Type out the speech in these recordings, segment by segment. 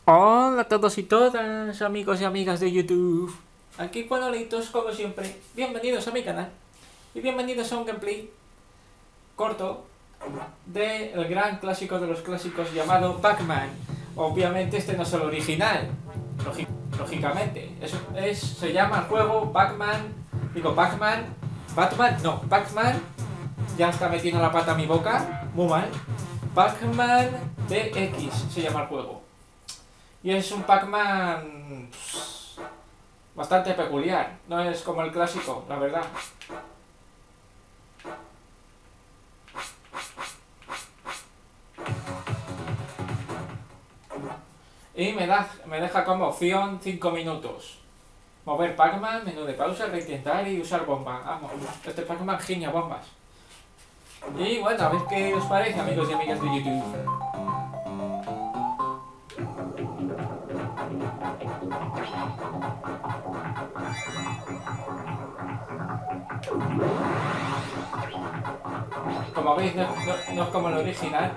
Hola a todos y todas, amigos y amigas de YouTube. Aquí Juanolitos, como siempre. Bienvenidos a mi canal y bienvenidos a un gameplay corto del gran clásico de los clásicos llamado Pac-Man. Obviamente este no es el original, lógicamente. Se llama el juego Pac-Man. Digo Pac-Man. Batman, no, Pac-Man. Ya está metiendo la pata a mi boca, muy mal. Pac-Man DX se llama el juego. Y es un Pac-Man bastante peculiar, no es como el clásico, la verdad. Y me deja como opción 5 minutos. Mover Pac-Man, menú de pausa, reintentar y usar bomba. Vamos, este Pac-Man giña bombas. Y bueno, a ver qué os parece, amigos y amigas de YouTube. Como veis, no es como el original.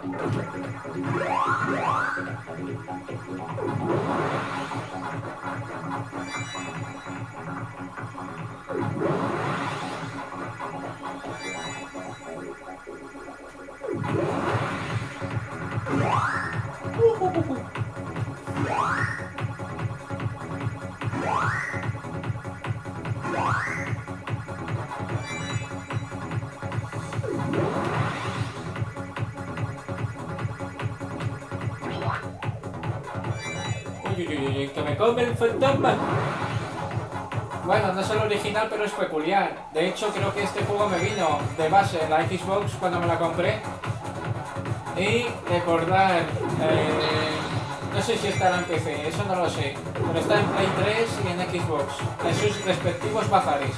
Que me come el fantasma. Bueno, no es el original, pero es peculiar. De hecho, creo que este juego me vino de base en la Xbox cuando me la compré. Y recordar, no sé si estará en PC, eso no lo sé. Pero está en Play 3 y en Xbox, en sus respectivos bazares.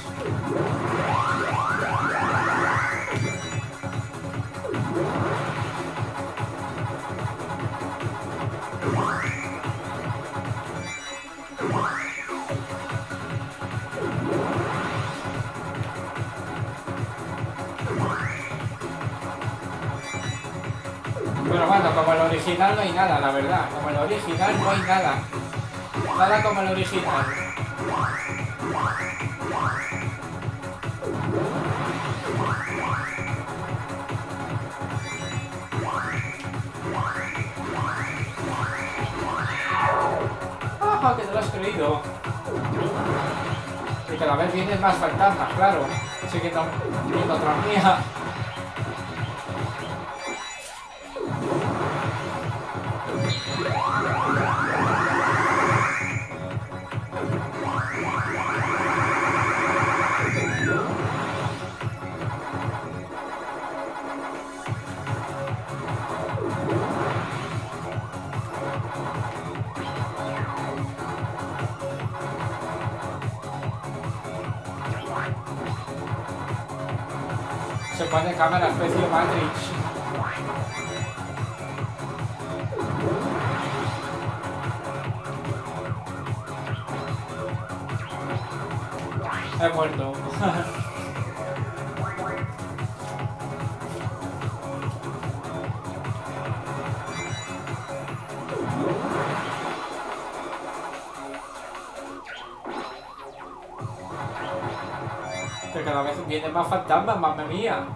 Pero bueno, como el original no hay nada, la verdad. Como el original no hay nada. Nada como el original. ¡Ah, que te lo has creído! Y cada vez vienen más fantasmas, claro. Siguiendo otra mía. Se pone cámara especie Matrix. He muerto. Que cada vez vienen más fantasmas, mamma mía.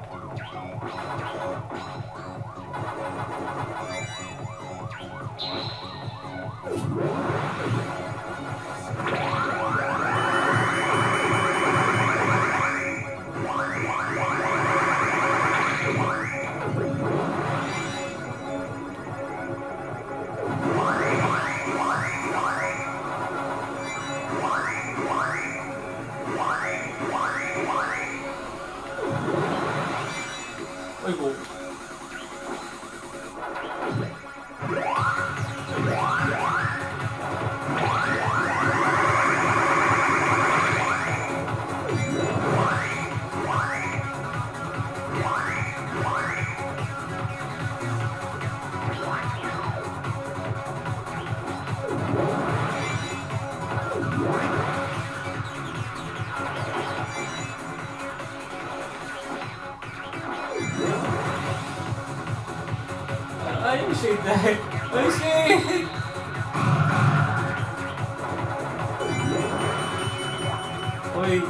Uy.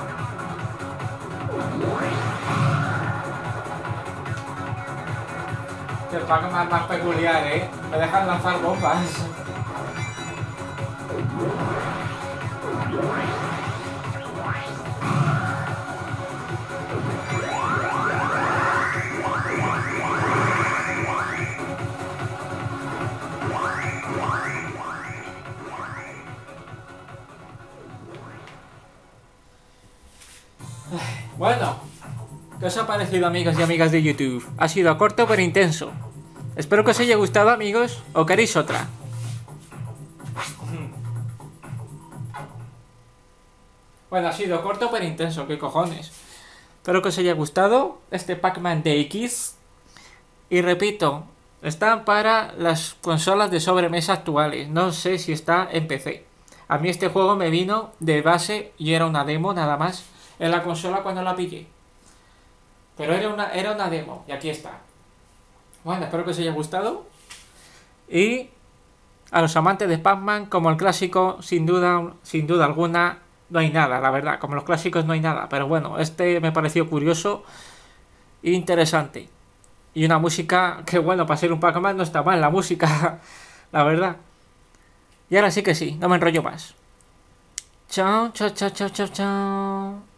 Qué Pac-Man más peculiar, me dejan lanzar bombas. Bueno, ¿qué os ha parecido, amigos y amigas de YouTube? Ha sido corto pero intenso. Espero que os haya gustado, amigos, o queréis otra. Bueno, ha sido corto pero intenso, qué cojones. Espero que os haya gustado este Pac-Man DX. Y repito, está para las consolas de sobremesa actuales. No sé si está en PC. A mí este juego me vino de base y era una demo nada más en la consola cuando la pillé. Pero era una demo y aquí está. Bueno, espero que os haya gustado. Y a los amantes de Pac-Man, como el clásico, sin duda alguna, no hay nada, la verdad. Como los clásicos no hay nada. Pero bueno, este me pareció curioso e interesante. Y una música que, bueno, para ser un Pac-Man no está mal la música, la verdad. Y ahora sí que sí, no me enrollo más. Chao, chao, chao, chao, chao, chao.